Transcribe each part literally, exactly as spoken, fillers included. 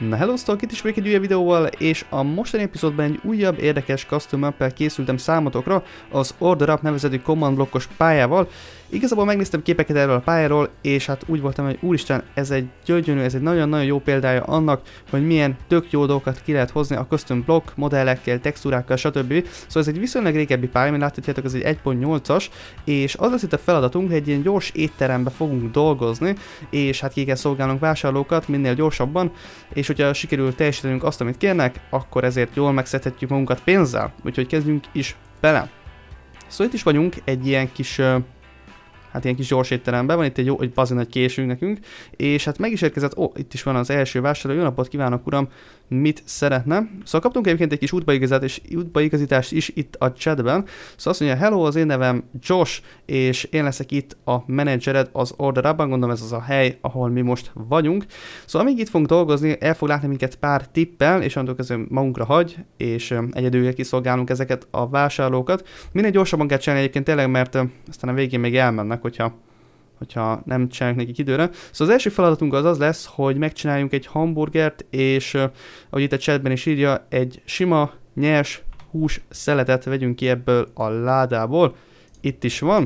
Na hello stalk, itt is még egy újabb videóval, és a mostani epizódban egy újabb érdekes custom mappel készültem számotokra, az Order Up nevezetű command blokkos pályával. Igazából megnéztem képeket erről a pályáról, és hát úgy voltam, hogy úristen, ez egy gyönyörű, ez egy nagyon-nagyon jó példája annak, hogy milyen tök jó dolgokat ki lehet hozni a custom blokk, modellekkel, textúrákkal, stb. Szóval ez egy viszonylag régebbi pálya, mint láthatjátok, ez egy egy pont nyolcas, és az lesz itt a feladatunk, hogy egy ilyen gyors étterembe fogunk dolgozni, és hát ki kell szolgálnunk vásárlókat minél gyorsabban, és hogyha sikerül teljesítenünk azt, amit kérnek, akkor ezért jól megszedhetjük magunkat pénzzel, úgyhogy kezdjünk is bele. Szóval itt is vagyunk egy ilyen kis... Hát ilyen kis gyors étteremben van, itt egy jó, egy bazi nagy késünk nekünk, és hát meg is érkezett, ó, itt is van az első vásárló, jó napot kívánok uram, mit szeretne? Szóval kaptunk egyébként egy kis útbaigazítást, és útbaigazítást is itt a chatben, szóval azt mondja, hello, az én nevem Josh, és én leszek itt a menedzsered az Order Up-ban, gondolom ez az a hely, ahol mi most vagyunk. Szóval amíg itt fogunk dolgozni, el fog látni minket pár tippel, és annól közül magunkra hagy, és egyedül kiszolgálunk ezeket a vásárlókat. Minél gyorsabban kell csinálni egyébként tényleg, mert aztán a végén még elmennek, hogyha, hogyha nem csináljuk nekik időre. Szóval az első feladatunk az az lesz, hogy megcsináljunk egy hamburgert, és uh, ahogy itt a chatben is írja, egy sima, nyers hús szeletet vegyünk ki ebből a ládából. Itt is van.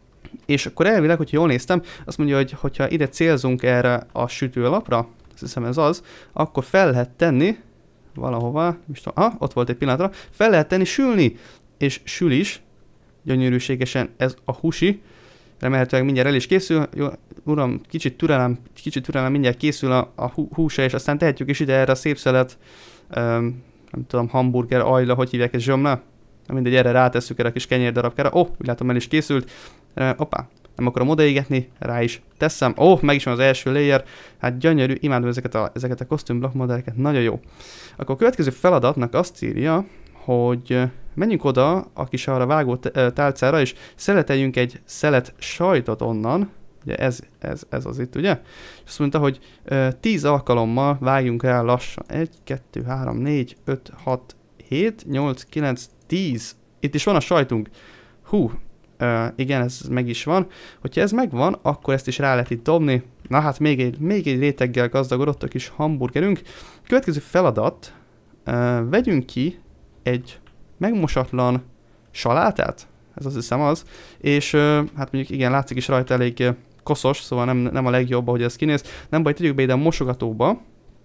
És akkor elvileg, hogyha jól néztem, azt mondja, hogy hogyha ide célzunk erre a sütőlapra, azt hiszem ez az, akkor fel lehet tenni valahova, ah, ott volt egy pillanatra, fel lehet tenni sülni, és sül is, gyönyörűségesen ez a húsi. Remélhetőleg mindjárt el is készül. Jó, uram, kicsit türelem, kicsit türelem, mindjárt készül a, a húsa, és aztán tehetjük is ide erre a szép szelet, um, nem tudom, hamburger, ajla, hogy hívják ez, zsömle? Mindegy, erre rátesszük erre a kis kenyérdarabkára. Ó, oh, úgy látom, el is készült. Hoppá, nem akarom odaégetni, rá is teszem. Ó, oh, meg is van az első layer. Hát gyönyörű, imádom ezeket a, ezeket a costume block modelleket, nagyon jó. Akkor a következő feladatnak azt írja, hogy menjünk oda a kis arra vágó tálcára, és szeleteljünk egy szelet sajtot onnan. Ugye ez, ez, ez az itt, ugye? És azt mondta, hogy tíz alkalommal vágjunk rá lassan. egy, kettő, három, négy, öt, hat, hét, nyolc, kilenc, tíz. Itt is van a sajtunk. Hú, uh, igen, ez meg is van. Hogyha ez megvan, akkor ezt is rá lehet itt dobni. Na hát még egy, még egy réteggel gazdagodott a kis hamburgerünk. Következő feladat, uh, vegyünk ki egy megmosatlan salátát, ez azt hiszem az, és uh, hát mondjuk igen, látszik is rajta elég uh, koszos, szóval nem, nem a legjobb, ahogy ez kinéz. Nem baj, tegyük be ide a mosogatóba,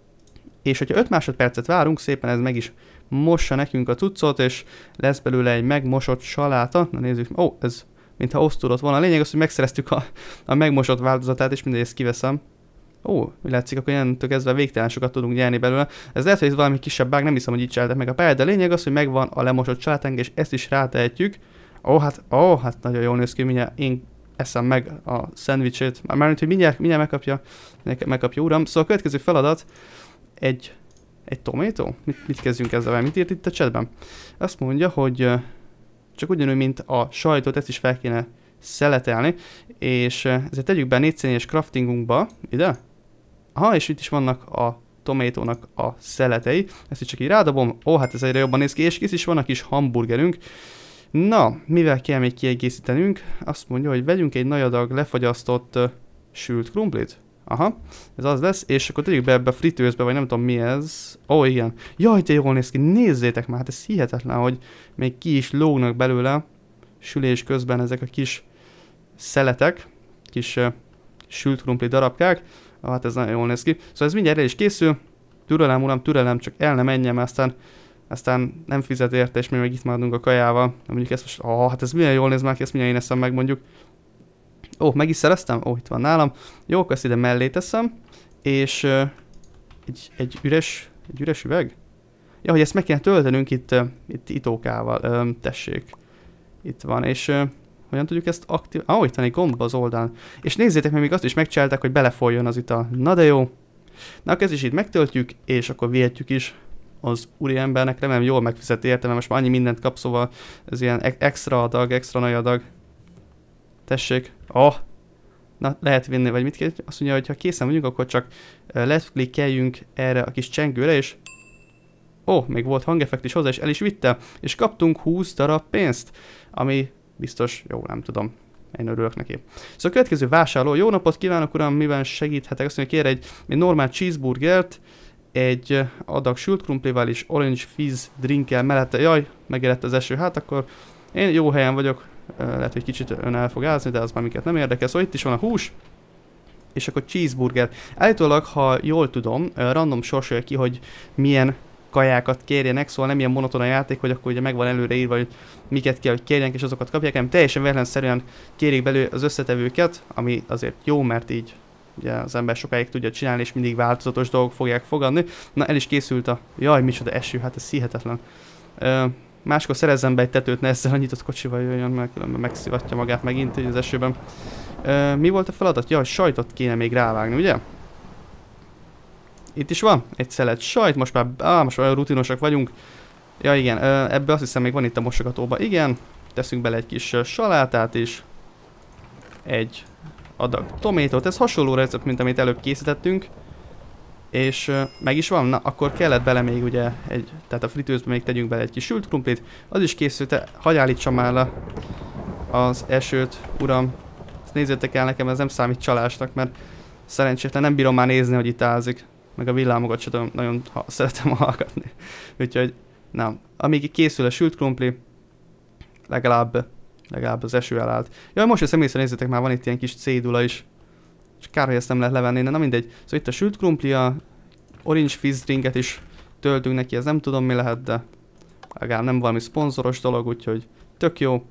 és hogyha öt másodpercet várunk, szépen ez meg is mossa nekünk a cuccot, és lesz belőle egy megmosott saláta. Na nézzük, ó, ez mintha osztódott volna. A lényeg az, hogy megszereztük a, a megmosott változatát, és mindegy, ezt kiveszem. Ó, úgy látszik, akkor ilyentől kezdve végtelen sokat tudunk nyerni belőle. Ez lehet, hogy ez valami kisebb bug, nem hiszem, hogy itt csináltak meg a pályát, de a lényeg az, hogy megvan a lemosott salátánk, és ezt is rátehetjük. Ó, hát, ó, hát nagyon jól néz ki, mindjárt én eszem meg a szendvicsét. Mármint, hogy mindjárt, mindjárt megkapja, megkapja uram. Szóval a következő feladat egy, egy tomato? Mit, mit kezdjünk ezzel? Mit írt itt a chatben? Azt mondja, hogy csak ugyanúgy, mint a sajtot, ezt is fel kéne szeletelni, és ezért tegyük be a négy színes craftingunkba, ide. Aha, és itt is vannak a tomatónak a szeletei. Ezt is csak így rádobom. Ó, hát ez egyre jobban néz ki, és kész is van a kis hamburgerünk. Na, mivel kell még kiegészítenünk? Azt mondja, hogy vegyünk egy nagy adag lefagyasztott uh, sült krumplit. Aha, ez az lesz, és akkor tegyük be ebbe a fritőzbe, vagy nem tudom mi ez. Ó, igen. Jaj, de jól néz ki, nézzétek már, hát ez hihetetlen, hogy még ki is lógnak belőle sülés közben ezek a kis szeletek, kis uh, sült krumpli darabkák. Ah, hát ez nagyon jól néz ki. Szóval ez mindjárt el is készül. Türelem, uram, türelem, csak el ne menjem, aztán, aztán nem fizet érte, és mi meg itt maradunk a kajával. Mondjuk ezt most, ah, hát ez milyen jól néz már ki, ezt mindjárt én eszem meg, mondjuk. Ó, meg is szereztem? Ó, itt van nálam. Jó, akkor ezt ide mellé teszem. És uh, egy, egy, üres, egy üres üveg? Ja, hogy ezt meg kéne töltenünk itt, uh, itt itókával. Um, tessék. Itt van, és uh, hogyan tudjuk ezt aktív... Ah, itt van egy gomb az oldalán. És nézzétek meg, még azt is megcsinálták, hogy belefoljon az ital. Na de jó. Na, akkor ezt is itt megtöltjük, és akkor vihetjük is az úriembernek. Remélem jól megfizeti érte, mert most már annyi mindent kap, szóval ez ilyen extra adag, extra nagy adag. Tessék. Oh. Na, lehet vinni, vagy mit kell? Azt mondja, hogy ha készen vagyunk, akkor csak left-klikkeljünk erre a kis csengőre, és... Ó, oh, még volt hangeffekt is hozzá, és el is vitte. És kaptunk húsz darab pénzt, ami biztos, jó, nem tudom. Én örülök neki. Szóval a következő vásárló. Jó napot kívánok, uram, miben segíthetek? Azt mondja, kér egy, egy normál cheeseburgert, egy adag sült krumplival és orange fizz drinkkel mellette. Jaj, megjelent az eső, hát akkor én jó helyen vagyok. Lehet, hogy kicsit ön el fog ázni, de az már minket nem érdekel. Szóval itt is van a hús. És akkor cheeseburger. Állítólag, ha jól tudom, random sorsolja ki, hogy milyen kajákat kérjenek, szóval nem ilyen monoton a játék, hogy akkor ugye megvan előre írva, hogy miket kell, hogy kérjenek, és azokat kapják, hanem teljesen véletlenszerűen kérik belőle az összetevőket, ami azért jó, mert így ugye az ember sokáig tudja csinálni, és mindig változatos dolgok fogják fogadni. Na, el is készült a... Jaj, micsoda eső, hát ez hihetetlen. Ö, máskor szerezzen be egy tetőt, ne ezzel a nyitott kocsival jöjjön, mert különben megszivatja magát megint így az esőben. Ö, mi volt a feladat? Jaj, sajtot kéne még rávágni, ugye? Itt is van egy szelet sajt, most már, á, most már olyan rutinosak vagyunk. Ja igen, ebbe azt hiszem még van itt a mosogatóba. Igen, teszünk bele egy kis salátát is. Egy adag tométót, ez hasonló recept, mint amit előbb készítettünk. És uh, meg is van, na akkor kellett bele még ugye egy, tehát a fritőzbe még tegyünk bele egy kis sült krumplit. Az is készült, hagyj állítsam már le az esőt, uram. Ezt nézzétek el nekem, ez nem számít csalásnak, mert szerencsétlen nem bírom már nézni, hogy itt ázik. Meg a villámokat sem tudom, nagyon ha, szeretem hallgatni. Úgyhogy, nem. Amíg készül a sült krumpli, legalább, legalább az eső elállt. Jaj, most ezt észre, nézzétek, már van itt ilyen kis cédula is. És kár, hogy ezt nem lehet levenni, de na mindegy. Szóval itt a sült krumpli, a orange fizz drinket is töltünk neki, ez nem tudom mi lehet, de legalább nem valami szponzoros dolog, úgyhogy tök jó.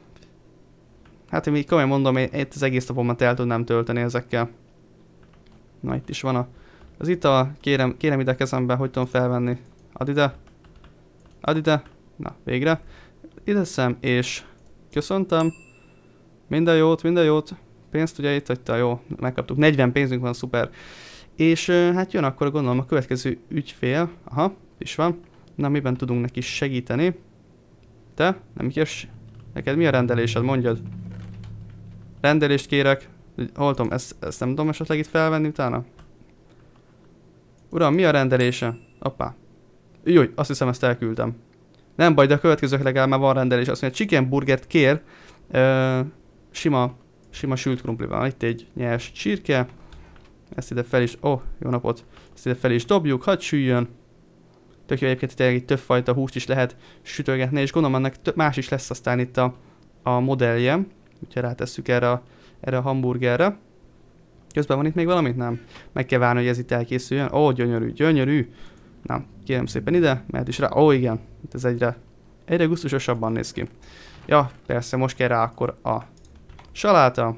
Hát én még komolyan mondom, én itt az egész napomat el tudnám tölteni ezekkel. Na itt is van a... Az ital, kérem, kérem ide kezembe, hogy tudom felvenni. Add ide. Add ide. Na, végre. Ide szem, és köszöntem. Minden jót, minden jót. Pénzt ugye itt hagyta, jó, megkaptuk. negyven pénzünk van, szuper. És hát jön akkor gondolom a következő ügyfél. Aha, is van. Na, miben tudunk neki segíteni? Te? Nem kérsz? Neked mi a rendelésed? Mondjad. Rendelést kérek. Hol tudom, ezt, ezt nem tudom esetleg itt felvenni utána? Uram, mi a rendelése? Hoppá. Júj, azt hiszem ezt elküldtem. Nem baj, de a következők legalább már van rendelés. Azt mondja, chicken burgert kér. Ö, sima, sima sült krumplival. Itt egy nyers csirke. Ezt ide fel is, ó, oh, jó napot. Ezt ide fel is dobjuk, hadd süljön. Tök jó, egyébként tényleg itt többfajta húst is lehet sütölgetni, és gondolom ennek több más is lesz aztán itt a, a modellje. Úgyhogy rátesszük erre a, erre a hamburgerre. Közben van itt még valamit? Nem. Meg kell várni, hogy ez itt elkészüljön. Ó, gyönyörű, gyönyörű. Nem, kérem szépen ide, mehet is rá. Ó, igen, itt ez egyre, egyre gusztusosabban néz ki. Ja, persze, most kell rá akkor a saláta.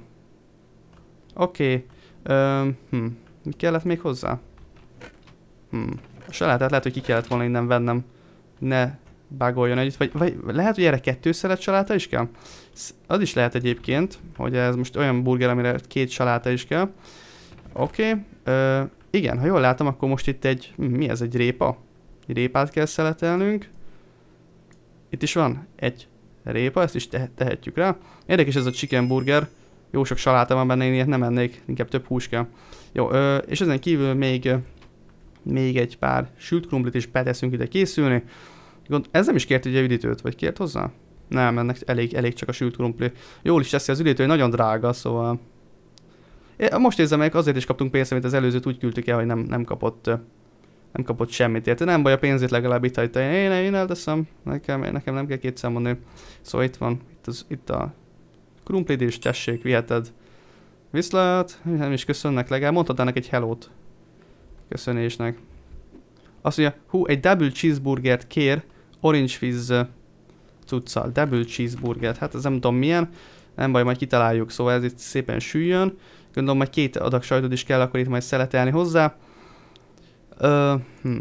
Oké. Okay. Hm. Mi kellett még hozzá? Hm. A salátát lehet, hogy ki kellett volna innen vennem. Ne bugoljon együtt. Vagy, vagy lehet, hogy erre kettő szelet saláta is kell? Az is lehet egyébként, hogy ez most olyan burger, amire két saláta is kell. Oké. Okay. Igen, ha jól látom, akkor most itt egy... Mi ez? Egy répa? Egy répát kell szeletelnünk. Itt is van egy répa, ezt is te tehetjük rá. Érdekes ez a chicken burger. Jó sok saláta van benne, én ilyet nem ennék, inkább több hús kell. Jó, ö, és ezen kívül még, még egy pár sült krumplit is beteszünk ide készülni. Gond, ez nem is kért ugye üdítőt, vagy kért hozzá? Nem, ennek elég, elég csak a sült krumpli. Jól is teszi az üdítő, nagyon drága, szóval... É, most érzem meg, azért is kaptunk pénzt, amit az előzőt úgy küldtük el, hogy nem, nem kapott... Nem kapott semmit érte. Nem baj, a pénzét legalább itt hagyta. Én, én elteszem, nekem, nekem nem kell kétszer mondani. Szóval itt van, itt, az, itt a krumplid is, tessék, viheted. Viszlát, nem is köszönnek, legalább mondhatnának egy hellót. Köszönésnek. Azt mondja, hú, egy double cheeseburgert kér, orange fizz cuccal. Double cheeseburgert, hát ez nem tudom milyen. Nem baj, majd kitaláljuk, szóval ez itt szépen süljön. Gondolom, majd két adag sajtot is kell, akkor itt majd szeletelni hozzá. Uh, hm.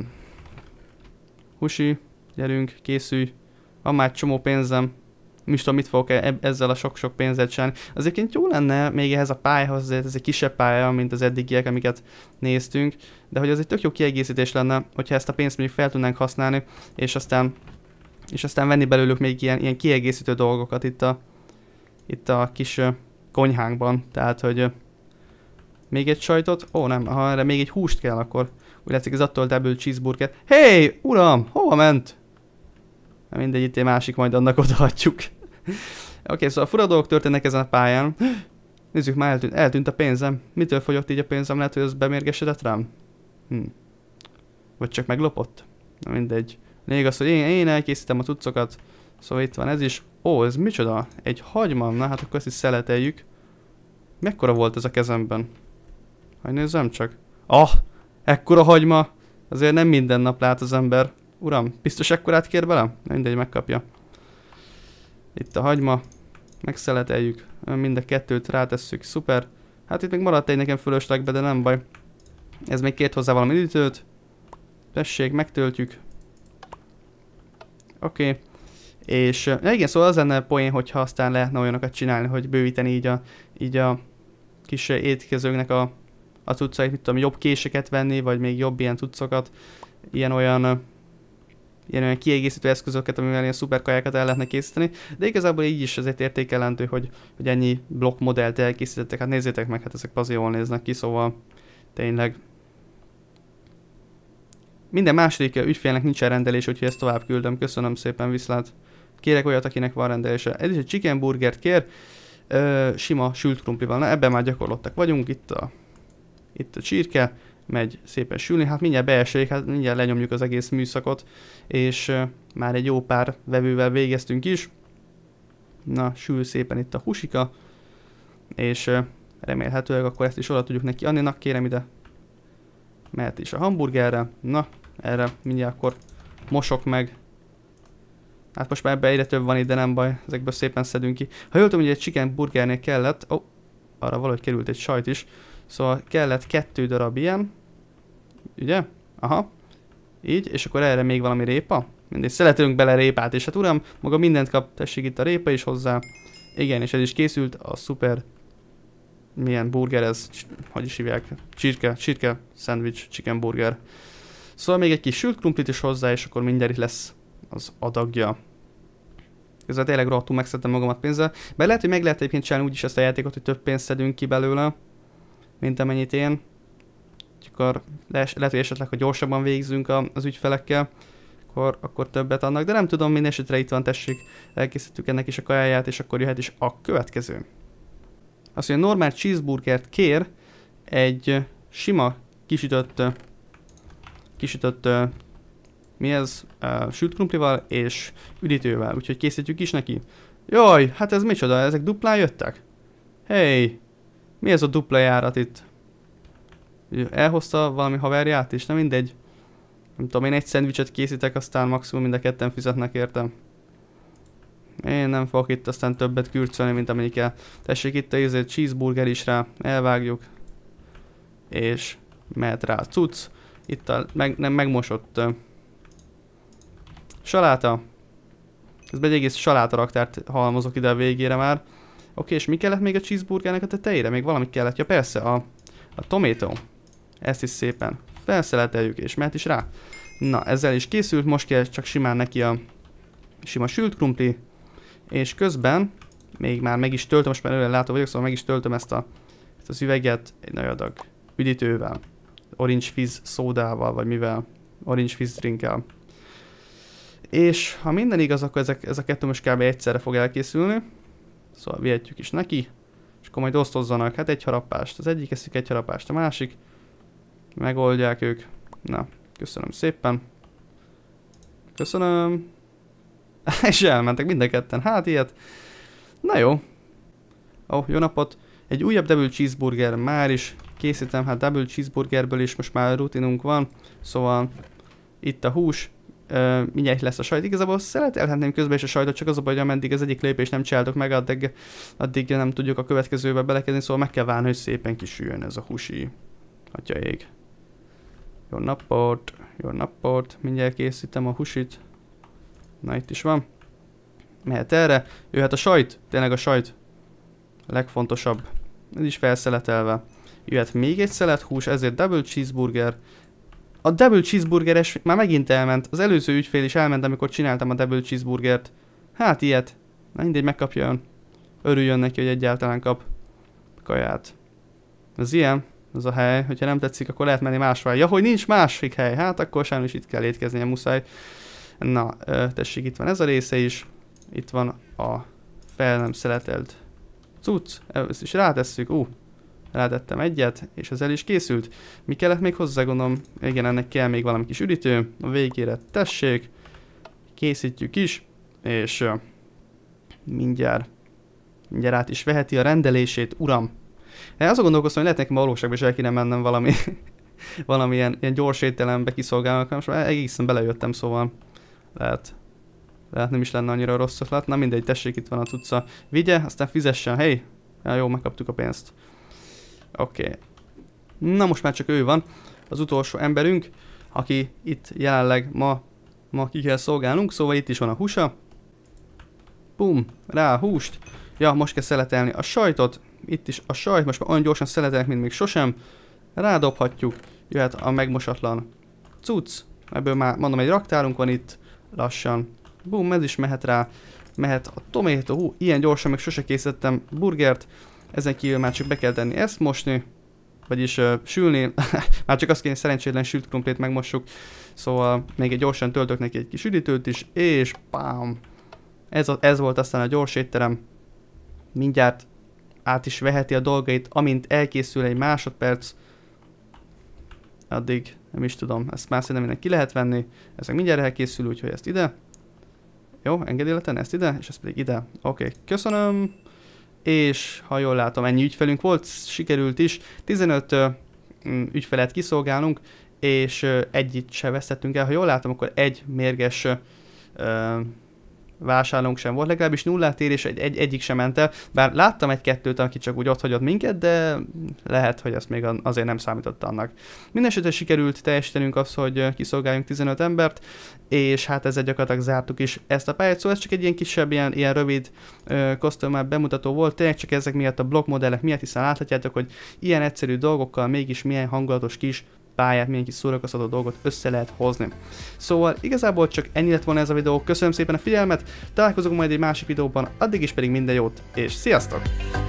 Husi, gyerünk, készülj. Van már egy csomó pénzem. Nem is tudom, mit fogok e ezzel a sok-sok pénzet csinálni. Azért jó lenne még ehhez a pályához, azért ez egy kisebb pálya, mint az eddigiek, amiket néztünk. De hogy az egy tök jó kiegészítés lenne, hogyha ezt a pénzt mondjuk fel tudnánk használni, és aztán, és aztán venni belőlük még ilyen, ilyen kiegészítő dolgokat itt a, itt a kis uh, konyhánkban. Tehát, hogy uh, még egy sajtot, ó nem, ha erre még egy húst kell, akkor úgy látszik, ez attól double cheeseburger. Hey, uram, hova ment? Na mindegy, itt egy másik, majd annak odaadjuk. Oké, okay, szóval fura dolgok történnek ezen a pályán. Nézzük, már eltűnt, eltűnt a pénzem. Mitől fogyott így a pénzem? Lehet, hogy ez bemérgesedett rám? Hm. Vagy csak meglopott? Na mindegy. Lényeg az, hogy én, én elkészítem a cuccokat. Szóval itt van ez is. Ó, ez micsoda? Egy hagyma? Na hát akkor ezt is szeleteljük. Mekkora volt ez a kezemben? Hogy nézzem csak. Ah! Ekkora hagyma! Azért nem minden nap lát az ember. Uram, biztos ekkorát kér velem? Mindegy, megkapja. Itt a hagyma. Megszeleteljük. Mind a kettőt rátesszük. Szuper. Hát itt még maradt egy nekem fölöslegbe, de nem baj. Ez még kért hozzá valami üdítőt. Tessék, megtöltjük. Oké. Okay. És ja igen, szóval az lenne poén, hogyha aztán lehetne olyanokat csinálni, hogy bővíteni így a, így a kis étkezőknek a, a cuccait, mit tudom, jobb késeket venni, vagy még jobb ilyen cuccokat, ilyen-olyan ilyen olyan kiegészítő eszközöket, amivel ilyen szuper kajákat el lehetne készíteni, de igazából így is azért értékelendő, hogy, hogy ennyi blokk modellt elkészítettek, hát nézzétek meg, hát ezek bazi jól néznek ki, szóval tényleg. Minden második ügyfélnek nincsen rendelés, úgyhogy ezt tovább küldöm, köszönöm szépen, viszlát. Kérek olyat, akinek van rendelése. Ez is egy chicken burgert kér, ö, sima sült krumplival, na ebben már gyakorlottak vagyunk, itt a, itt a csirke, megy szépen sülni, hát mindjárt beesik, hát mindjárt lenyomjuk az egész műszakot, és uh, már egy jó pár vevővel végeztünk is. Na, sül szépen itt a husika, és uh, remélhetőleg akkor ezt is oda tudjuk neki adni. Na, kérem ide, mehet is a hamburgerre, na, erre mindjárt akkor mosok meg. Hát most már ebben egyre több van itt, de nem baj, ezekből szépen szedünk ki. Ha jól tudom, hogy egy chicken burgernél kellett, ó, oh, arra valahogy került egy sajt is, szóval kellett kettő darab ilyen, ugye? Aha, így, és akkor erre még valami répa. Mindegy, szeletelünk bele répát, és hát uram, maga mindent kap, tessék itt a répa is hozzá. Igen, és ez is készült, a szuper, milyen burger ez, hogy is hívják, csirke, csirke szendvics, chicken burger. Szóval még egy kis sült krumplit is hozzá, és akkor mindjárt itt lesz az adagja. Közben tényleg rohadtul megszedtem magamat pénzzel, mert lehet, hogy meg lehet egyébként csinálni úgyis ezt a játékot, hogy több pénzt szedünk ki belőle, mint amennyit én. Akkor le lehet, hogy esetleg, ha gyorsabban végzünk a, az ügyfelekkel, akkor, akkor többet adnak, de nem tudom, minden esetre itt van, tessék, elkészítettük ennek is a kajáját, és akkor jöhet is a következő. Azt mondja, normál cheeseburgert kér egy sima kisütött, kisütött, mi ez, uh, sült krumplival és üdítővel, úgyhogy készítjük is neki. Jaj, hát ez micsoda, ezek duplán jöttek? Hey, mi ez a dupla járat itt? Elhozta valami haverját is, nem mindegy. Nem tudom, én egy szendvicset készítek, aztán maximum mind a ketten fizetnek értem. Én nem fogok itt aztán többet kürcölni, mint amennyi kell. Tessék itt a ízét, cheeseburger is rá, elvágjuk. És mehet rá a cucc. Itt a meg, nem megmosott uh, saláta. Közben egy egész saláta raktárt halmozok ide a végére már. Oké, és mi kellett még a cheeseburgernek a tetejére? Még valami kellett. Ja persze, a, a tomato. Ezt is szépen felszeleteljük, és mehet is rá. Na, ezzel is készült, most kell csak simán neki a sima sült krumpli. És közben még már meg is töltöm, most már előre látó vagyok, szóval meg is töltöm ezt, a, ezt az üveget egy nagy adag üdítővel. Orange fizz szódával, vagy mivel. Orange fizz drinkkel. És ha minden igaz, akkor ezek, ez a kettő most kb. Egyszerre fog elkészülni. Szóval vihetjük is neki. És akkor majd osztozzanak, hát egy harapást. Az egyik eszik egy harapást, a másik. Megoldják ők. Na, köszönöm szépen. Köszönöm. És elmentek mind a ketten. Hát ilyet. Na jó. Ó, oh, jó napot. Egy újabb double cheeseburger már is készítem. Hát double cheeseburgerből is most már rutinunk van. Szóval itt a hús. Uh, mindjárt lesz a sajt. Igazából szeletelhetném közben is a sajtot, csak az a baj, hogy ameddig az egyik lépést nem csináltok meg, addig, addig nem tudjuk a következőbe belekezdeni, szóval meg kell várni, hogy szépen kisüljön ez a húsi. Atya ég. Jó napot, jó napot, mindjárt készítem a húsit. Na, itt is van. Mehet erre. Jöhet a sajt, tényleg a sajt. A legfontosabb. Ez is felszeletelve. Jöhet még egy szelet hús, ezért double cheeseburger. A double cheeseburgeres már megint elment. Az előző ügyfél is elment, amikor csináltam a double cheeseburgert. Hát ilyet. Na mindegy, megkapja ön. Örüljön neki, hogy egyáltalán kap kaját. Ez ilyen. Ez a hely. Hogyha nem tetszik, akkor lehet menni máshová. Ja, hogy nincs másik hely. Hát akkor sajnos itt kell étkeznie, muszáj. Na, tessék, itt van ez a része is. Itt van a fel nem szeletelt cucc. Ezt is rátesszük. Ú, uh, rátettem egyet, és ez el is készült. Mi kellett még hozzá, gondolom? Igen, ennek kell még valami kis üdítő. A végére tessék. Készítjük is, és uh, mindjárt, mindjárt át is veheti a rendelését, uram. Én azon gondolkoztam, hogy lehet nekem a valóságban is el kéne mennem valami, valamilyen ilyen gyors étterembe kiszolgálnak, most már egészen belejöttem, szóval lehet, lehet nem is lenne annyira rossz ötlet. Na mindegy, tessék, itt van a cucca. Vigye, aztán fizessen, hey! Ja, jó, megkaptuk a pénzt. Oké. Okay. Na most már csak ő van, az utolsó emberünk, aki itt jelenleg ma, ma ki kell szolgálnunk, szóval itt is van a húsa. Pum, rá a húst. Ja, most kell szeletelni a sajtot. Itt is a sajt, most már olyan gyorsan szeletelek, mint még sosem. Rádobhatjuk, jöhet a megmosatlan cucc. Ebből már mondom, egy raktárunk van itt, lassan. Bum, ez is mehet rá. Mehet a tomato, hú, ilyen gyorsan még sose készítettem burgert. Ezen kívül már csak be kell tenni ezt mosni. Vagyis uh, sülni. Már csak azt kéne, szerencsétlen sült krumplét megmossuk. Szóval még egy gyorsan töltök neki egy kis üdítőt is, és pám. Ez, a, ez volt aztán a gyors étterem. Mindjárt át is veheti a dolgait, amint elkészül egy másodperc. Addig nem is tudom, ezt már szerintem mindenki ki lehet venni. Ez meg mindjárt elkészül, úgyhogy ezt ide. Jó, engedélyre tenni ezt ide, és ezt pedig ide. Oké, okay, köszönöm. És ha jól látom, ennyi ügyfelünk volt, sikerült is. tizenöt uh, ügyfelet kiszolgálunk, és uh, egyit se vesztettünk el. Ha jól látom, akkor egy mérges uh, vásárlónk sem volt, legalábbis nullát ér, és egy, egy, egyik sem ment el. Bár láttam egy-kettőt, aki csak úgy ott hagyott minket, de lehet, hogy ezt még azért nem számított annak. Mindenesetre sikerült teljesítenünk azt, hogy kiszolgáljunk tizenöt embert, és hát ezzel gyakorlatilag zártuk is ezt a pályát, szóval ez csak egy ilyen kisebb, ilyen, ilyen rövid customer bemutató volt, tényleg csak ezek miatt a blokkmodellek miatt, hiszen láthatjátok, hogy ilyen egyszerű dolgokkal mégis milyen hangulatos kis pályát, milyen kis szórakoztató dolgot össze lehet hozni. Szóval igazából csak ennyi lett volna ez a videó, köszönöm szépen a figyelmet, találkozunk majd egy másik videóban, addig is pedig minden jót, és sziasztok!